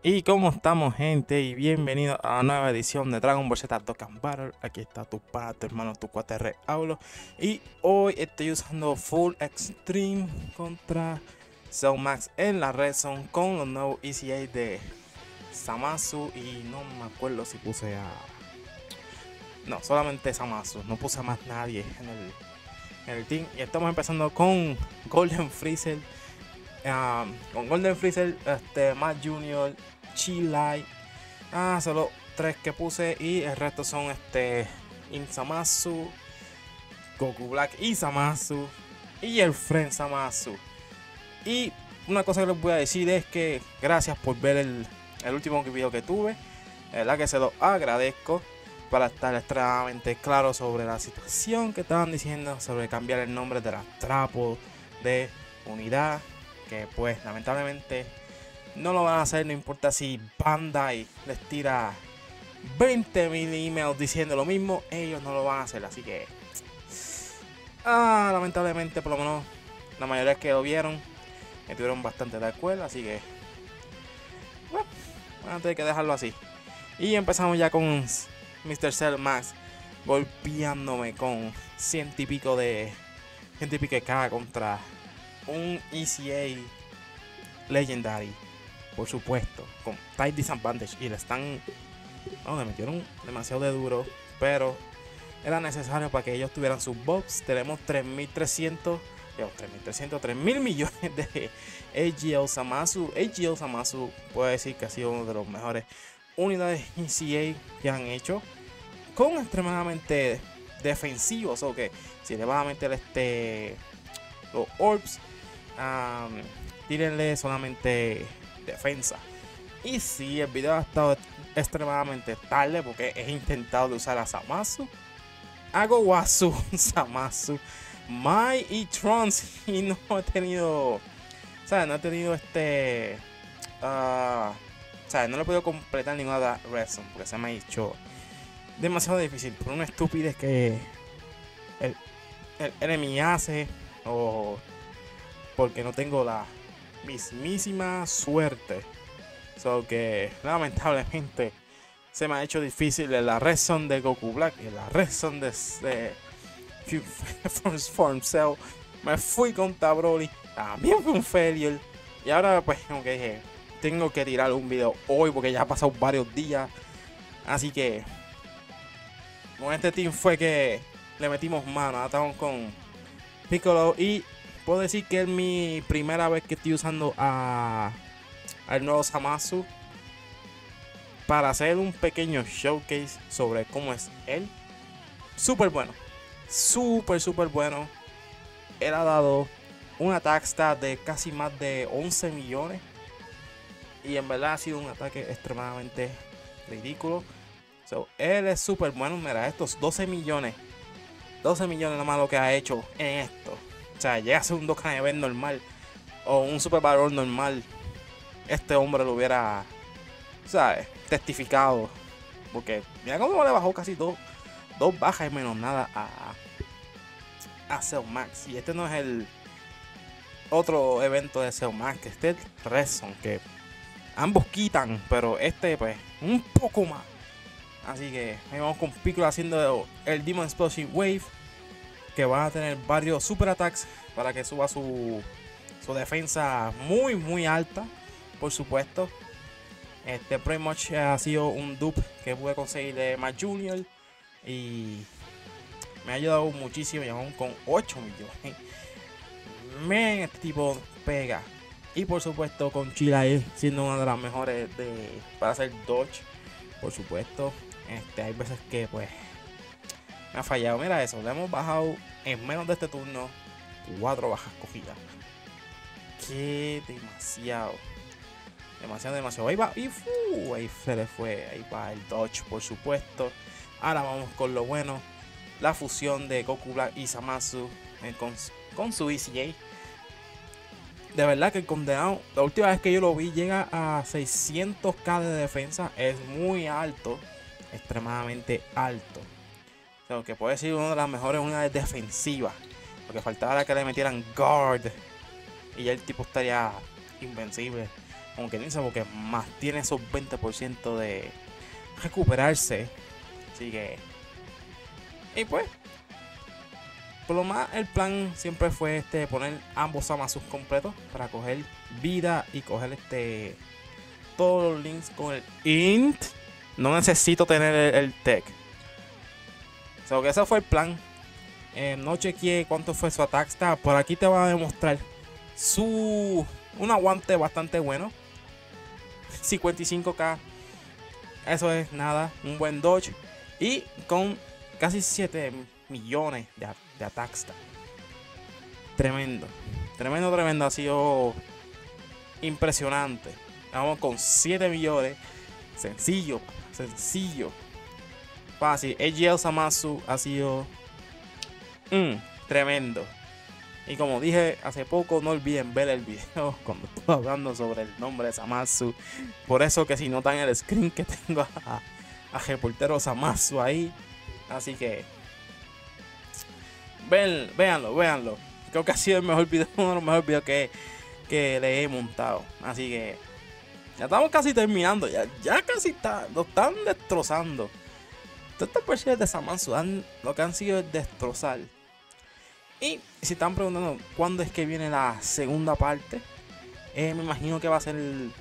Y cómo estamos, gente, y bienvenidos a la nueva edición de Dragon Ball Z Dokkan Battle. Aquí está tu pana, tu hermano, tu cuate Re Aulo. Y hoy estoy usando Full Extreme contra Cell Max en la Red Zone con los nuevos ECA de Zamasu. Y no me acuerdo si puse a... No, solamente Zamasu, no puse a más nadie en el team. Y estamos empezando con Golden Freezer. Con Golden Freezer, Matt Jr., Chi-Lai. Solo 3 que puse y el resto son Zamasu, Goku Black y Zamasu y el Friend Zamasu. Y una cosa que les voy a decir es que gracias por ver el último video que tuve. La verdad que se lo agradezco, para estar extremadamente claro sobre la situación que estaban diciendo sobre cambiar el nombre de la trapo de unidad, que pues lamentablemente no lo van a hacer. No importa si Bandai les tira 20.000 emails diciendo lo mismo, ellos no lo van a hacer. Así que lamentablemente, por lo menos la mayoría que lo vieron estuvieron bastante de acuerdo. Así que bueno, van a tener que dejarlo así. Y empezamos ya con Mr. Cell Max golpeándome con 100 y pico de K contra un ECA Legendary, por supuesto, con Tight Disadvantage. Y le están... le metieron demasiado de duro, pero era necesario para que ellos tuvieran sus bobs. Tenemos 3.300, 3.000 millones de AGL Zamasu. AGL Zamasu puede decir que ha sido uno de los mejores unidades ECA que han hecho, con extremadamente defensivos. O que si le vas a meter los orbs, tírenle solamente defensa. Y si el video ha estado extremadamente tarde, porque he intentado usar a Zamasu, Gowasu, Zamasu, Mai y Trunks, y no he tenido, o sea, no he tenido o sea, no le he podido completar ninguna Red Zone porque se me ha hecho demasiado difícil por una estupidez que el enemy hace, o porque no tengo la mismísima suerte. So que lamentablemente se me ha hecho difícil en la Red Zone de Goku Black y en la Red Zone de Form Cell. Me fui contra Broly, también fue un failure. Y ahora pues como que dije, tengo que tirar un video hoy porque ya ha pasado varios días. Así que con este team fue que le metimos mano. Estamos con Piccolo y puedo decir que es mi primera vez que estoy usando al nuevo Zamasu para hacer un pequeño showcase sobre cómo es él. Súper bueno, súper bueno. Él ha dado un attack stat de casi más de 11 millones. Y en verdad ha sido un ataque extremadamente ridículo. So, él es súper bueno. Mira, estos 12 millones. 12 millones nomás lo que ha hecho en esto. O sea, llega a ser un Dokkan Event normal o un Super Battle normal, este hombre lo hubiera, ¿sabes?, testificado. Porque mira cómo le bajó casi dos bajas y menos nada a Cell Max. Y este no es el otro evento de Cell Max, que este es Red Zone, que ambos quitan, pero este pues un poco más. Así que ahí vamos con Piccolo haciendo el Demon Explosion Wave, que va a tener varios super attacks para que suba su defensa muy alta, por supuesto. Pretty much ha sido un dupe que pude conseguir de Matt Jr. y me ha ayudado muchísimo, y aún con 8 millones. Man, este tipo pega. Y por supuesto con Chi-Lai siendo una de las mejores para hacer dodge, por supuesto. Hay veces que pues me ha fallado. Mira eso, le hemos bajado en menos de este turno 4 bajas cogidas. Que demasiado. Ahí va. Y ahí se le fue. Ahí va el dodge, por supuesto. Ahora vamos con lo bueno. La fusión de Goku Black y Zamasu con su ECA. De verdad que el condenado, la última vez que yo lo vi, llega a 600k de defensa. Es muy alto. Extremadamente alto. O sea, que puede ser una de las mejores unidades defensivas. Lo que faltaba era que le metieran guard y ya el tipo estaría invencible. como que dice, porque más tiene esos 20% de recuperarse. Así que, y pues, por lo más el plan siempre fue poner ambos Zamasus completos para coger vida y coger todos los links con el int. No necesito tener el tech. So que ese fue el plan. No chequeé cuánto fue su attack stat. Por aquí te va a demostrar un aguante bastante bueno. 55k. Eso es nada. Un buen dodge. Y con casi 7 millones de attack stat. Tremendo. Tremendo. Ha sido impresionante. Vamos con 7 millones. Sencillo. Fácil. AGL Zamasu ha sido tremendo. Y como dije hace poco, no olviden ver el video cuando estoy hablando sobre el nombre de Zamasu. Por eso que si notan el screen que tengo a reportero Zamasu ahí. Así que véanlo. Creo que ha sido el mejor video, uno de los mejores videos que le he montado. Así que ya estamos casi terminando. Ya casi lo están destrozando. Todas estas versiones de Zamasu lo que han sido es destrozar. Y si están preguntando cuándo es que viene la segunda parte, me imagino que va a ser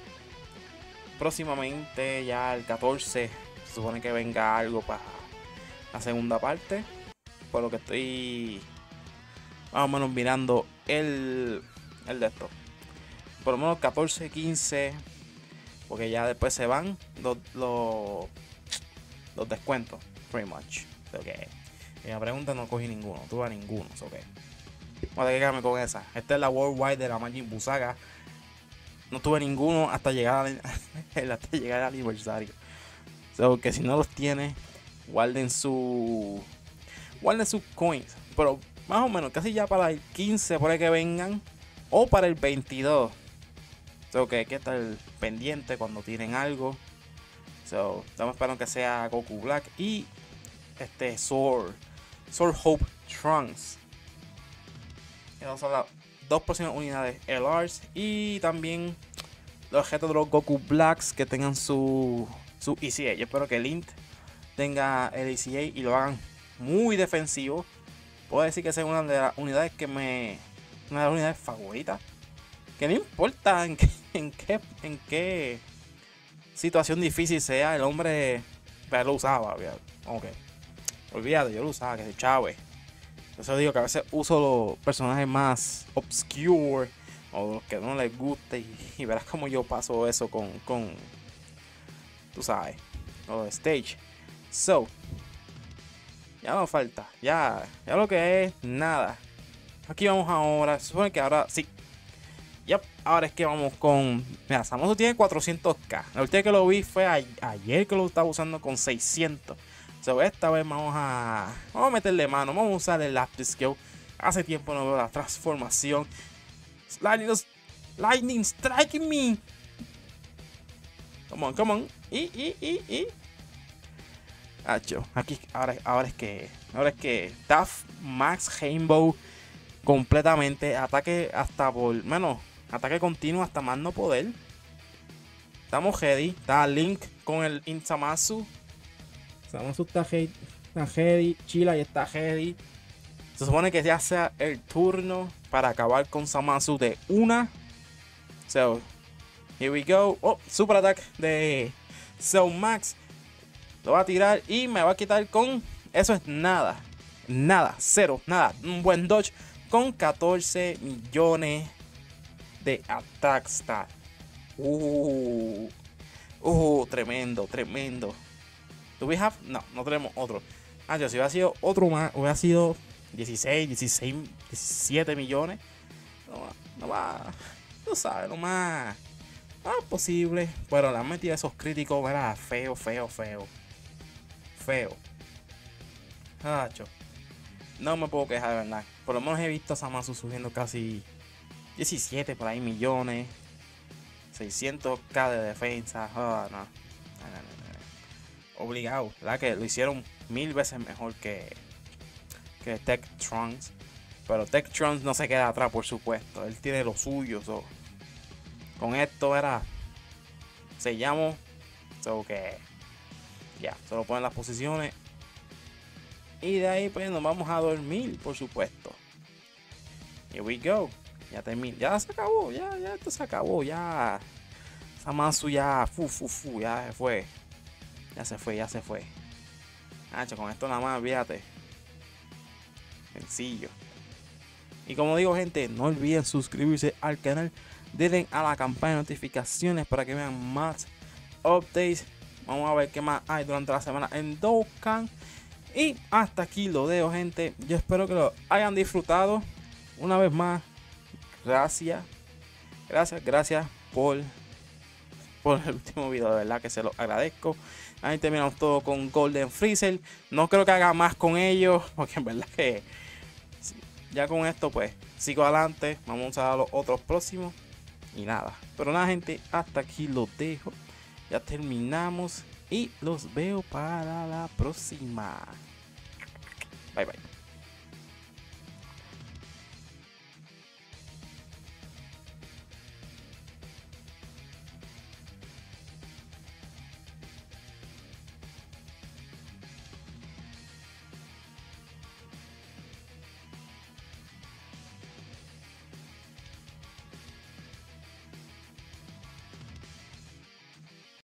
próximamente, ya el 14. Se supone que venga algo para la segunda parte. Por lo que estoy más o menos mirando el de esto. Por lo menos 14, 15. Porque ya después se van los descuentos. Pretty much. Okay. Y me preguntan, no cogí ninguno. Tuve ninguno. Okay. Voy a quedarme con esa. Esta es la Worldwide de la Majin Buu Saga. No tuve ninguno hasta llegar al aniversario. So, que si no los tiene, guarden sus coins. Pero más o menos, casi ya para el 15 por ahí que vengan. O para el 22. So, que hay que estar pendiente cuando tienen algo. So, estamos esperando que sea Goku Black y Sword Hope Trunks. Esas son las dos próximas unidades LRs. Y también los objetos de los Goku Blacks que tengan su ECA. Yo espero que el Int tenga el ECA y lo hagan muy defensivo. Puedo decir que esa es una de las unidades una de las unidades favoritas. Que no importa en qué situación difícil sea, el hombre lo usaba. Olvídate, yo lo usaba, que se chave. Por eso digo que a veces uso los personajes más obscure o los que no les guste y verás como yo paso eso con tú sabes, o stage. So, ya no falta, ya lo que es nada. Aquí vamos ahora, se supone que ahora sí. Yep, ahora es que vamos con... Mira, Zamasu tiene 400k. La última que lo vi fue ayer que lo estaba usando con 600. So, esta vez vamos a meterle mano. Vamos a usar el Lapis Skill. Hace tiempo no veo la transformación. Lightning striking me. Come on. Y. Acho, aquí ahora es que Tough Max Rainbow completamente. Ataque hasta por menos. Ataque continuo hasta más no poder. Estamos ready. Está Link con el Zamasu. Zamasu está ready. Chila y está ready. Se supone que ya sea el turno para acabar con Zamasu de una. So, here we go. Oh, super attack de Cell Max. Lo va a tirar y me va a quitar con... Eso es nada. Cero. Un buen dodge con 14 millones de attack stat. Tremendo. ¿Do we have? No tenemos otro. Si hubiera sido otro más, hubiera sido 17 millones. No va. No sabe, no más posible. Pero la metida de esos críticos era feo. No me puedo quejar de verdad. Por lo menos he visto a Zamasu subiendo casi 17 por ahí millones. 600k de defensa. No. Obligado. ¿Verdad? Que lo hicieron 1000 veces mejor que Tech Trunks. Pero Tech Trunks no se queda atrás, por supuesto. Él tiene lo suyo. Con esto era sellamos. So que ya, solo ponen las posiciones. Y de ahí pues nos vamos a dormir, por supuesto. Here we go. Ya terminé. Ya se acabó. Ya esto se acabó. Ya. Zamasu ya. Ya se fue. Ya se fue. Hacho, con esto nada más, fíjate. Sencillo. Y como digo, gente, no olviden suscribirse al canal. Denle a la campana de notificaciones para que vean más updates. Vamos a ver qué más hay durante la semana en Dokkan. Y hasta aquí lo dejo, gente. Yo espero que lo hayan disfrutado. Una vez más, gracias por el último video, de verdad que se lo agradezco. Ahí terminamos todo con Golden Freezer. No creo que haga más con ellos, porque en verdad que ya con esto pues sigo adelante. Vamos a los otros próximos. Y nada, pero nada, gente, hasta aquí lo dejo. Ya terminamos y los veo para la próxima. Bye bye.